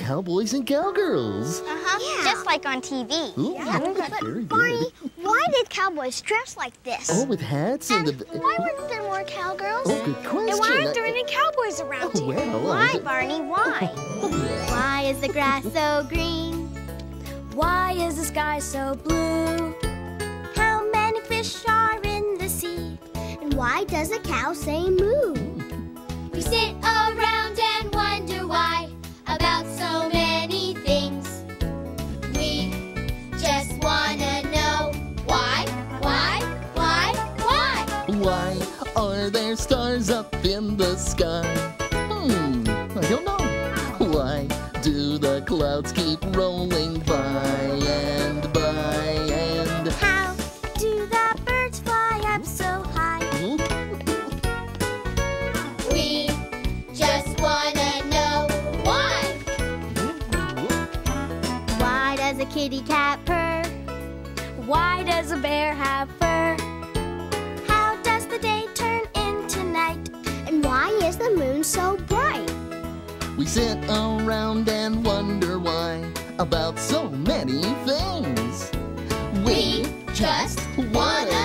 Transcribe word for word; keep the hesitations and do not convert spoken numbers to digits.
cowboys and cowgirls. Uh-huh, yeah. Just like on T V. Ooh, Yeah. But But Barney, why did cowboys dress like this? Oh, with hats and, and the... why weren't there more cowgirls? Oh, good question. And why aren't there any cowboys around oh, here? well, Why, I... Barney, why? Why is the grass so green? Why is the sky so blue? How many fish are in the sea? And why does a cow say moo? We sit around and wonder why about so many things. We just wanna know why, why, why, why? Why are there stars up in the sky? Hmm, I don't know. Why do the clouds keep rolling by and by and... How do the birds fly up so high? We just wanna know why. Why does a kitty cat purr? Why does a bear have fur? How does the day turn into night? And why is the moon so bright? We sit around and wonder why about so many things. We just wanna